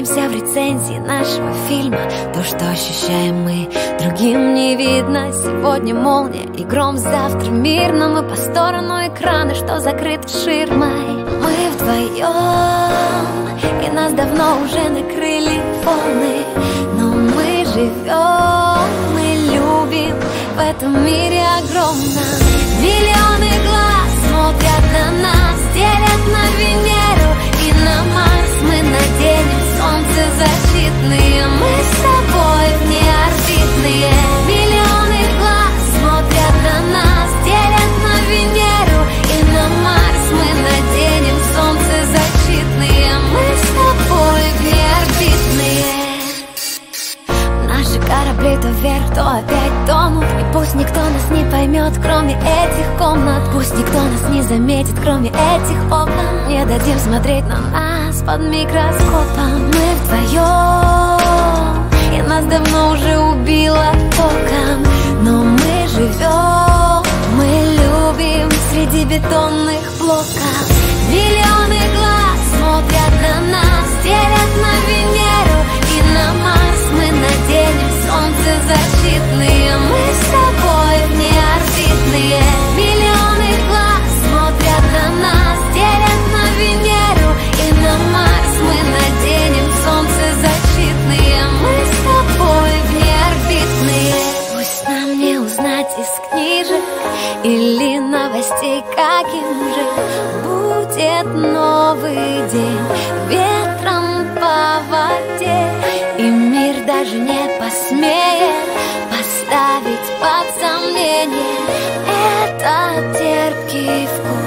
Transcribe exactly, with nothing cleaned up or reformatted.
признаемся в рецензии нашего фильма. То, что ощущаем мы, другим не видно. Сегодня молния и гром, завтра мирно. Мы по сторону экрана, что закрыт ширмой. Мы вдвоем, и нас давно уже накрыли волны. Но мы живем, мы любим в этом мире огромном. Миллионы глаз смотрят на нас, делят на Венеру и на Марс. Мы наденем солнцезащитные, мы с тобой внеорбитные. Миллионы глаз смотрят на нас, делят на Венеру и на Марс. Мы наденем солнцезащитные, мы с тобой внеорбитные. Наши корабли то вверх, то опять тонут. И пусть никто нас не поймет, кроме этих комнат. Пусть никто нас не заметит, кроме этих окон. Не дадим смотреть на нас под микроскопом. Мы вдвоем, и нас давно уже убило током. Но мы живем, мы любим среди бетонных блоков. Миллионы глаз смотрят на нас, делят на Венеру и на Марс. Мы наденем солнцезащитные, мы с тобой внеорбитные. Миллионы глаз смотрят на нас, делят на Венеру и на Марс. Мы наденем солнцезащитные, мы с тобой внеорбитные. Пусть нам не узнать из книжек или новостей, каким же будет новый день ветром по воде. И мир даже не посмеет поставить под сомнение этот терпкий вкус.